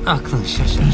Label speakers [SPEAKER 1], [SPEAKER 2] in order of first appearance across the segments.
[SPEAKER 1] aklın şaşar.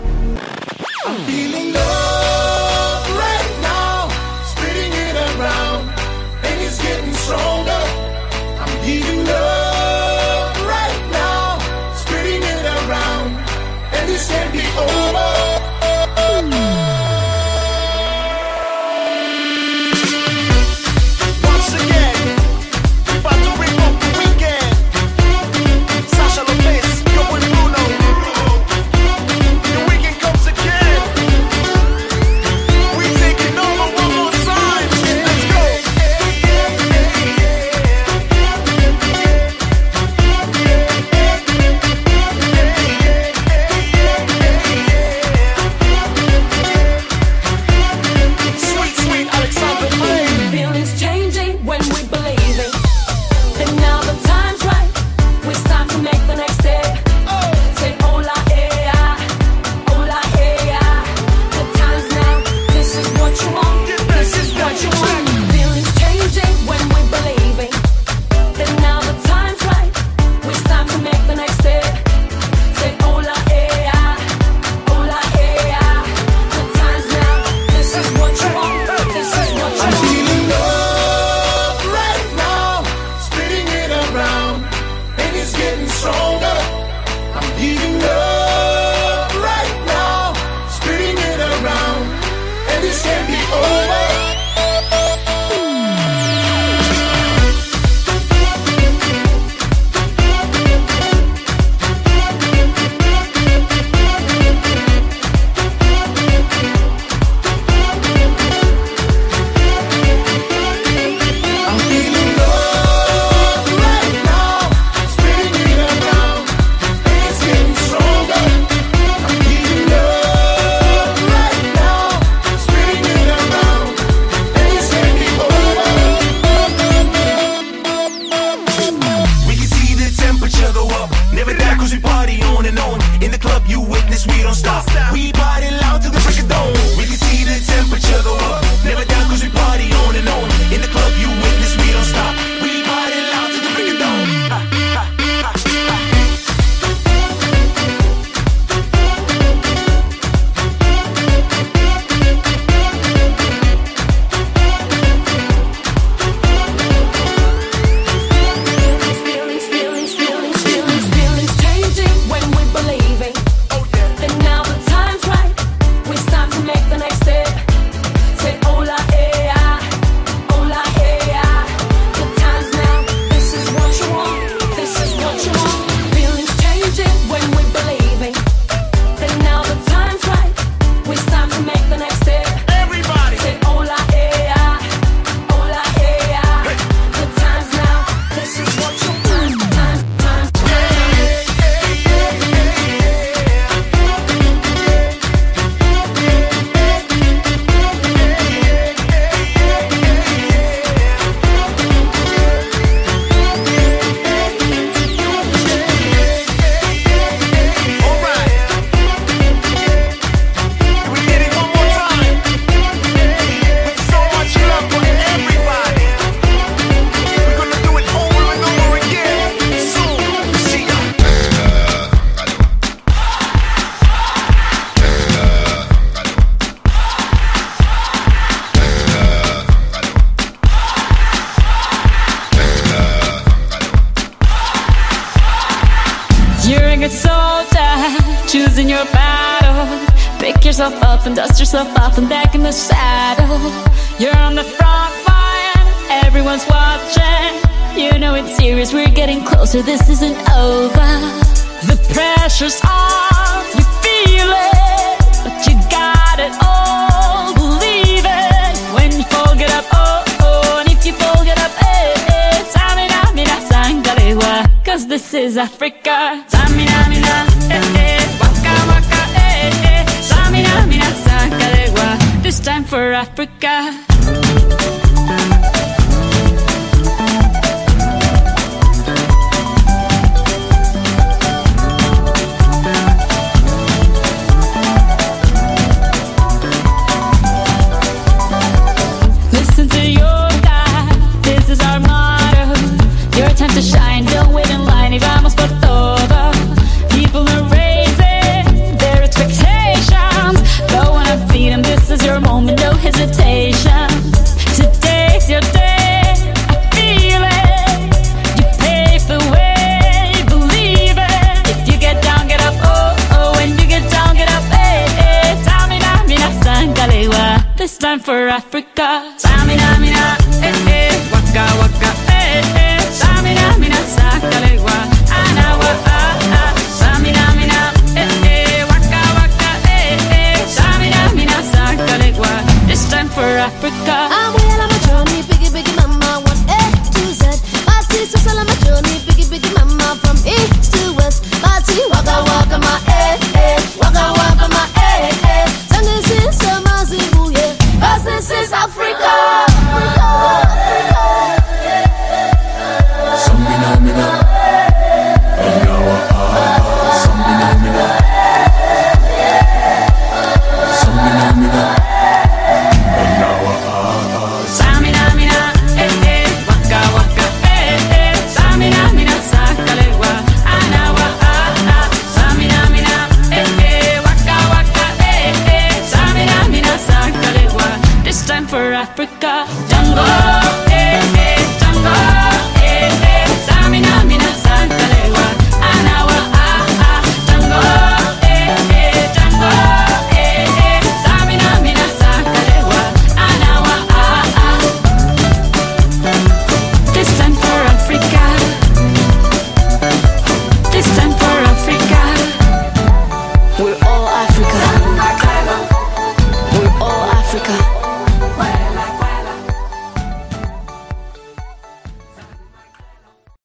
[SPEAKER 2] choosing your battle. Pick yourself up and dust yourself off and back in the saddle. You're on the front line, everyone's watching. You know it's serious, we're getting closer, this isn't over. The pressure's on, you feel it, but you got it all, believe it. When you fall, get up, oh, oh, and if you fall, get up, eh, eh. Tamina, mina, sangalewa, cause this is Africa. Tamina, mina, eh, eh, waka, waka, eh, eh. Tamina, mina, sangalewa, this time for Africa. Time to shine, don't wait in line, y vamos por todo. People are raising time for Africa. Samina mina, waka waka, Samina mina, sakalewa, anawa, Samina mina, waka waka, Samina mina, sakalewa. This time for Africa.
[SPEAKER 1] I'm well on my journey, biggie biggie mama, 1 A to Z. Party social on my journey, biggie biggie mama, from east to west. Party waka waka my waka waka my Singing since summer Zimbabwe, yeah. 'Cause this is Africa.
[SPEAKER 3] Samina mina, anawa samina mina, samina mina, anawa
[SPEAKER 2] Samina mina, waka waka, Samina mina, sakalewa, anawa, Samina mina, waka waka, Samina mina, sakalewa. This time for Africa.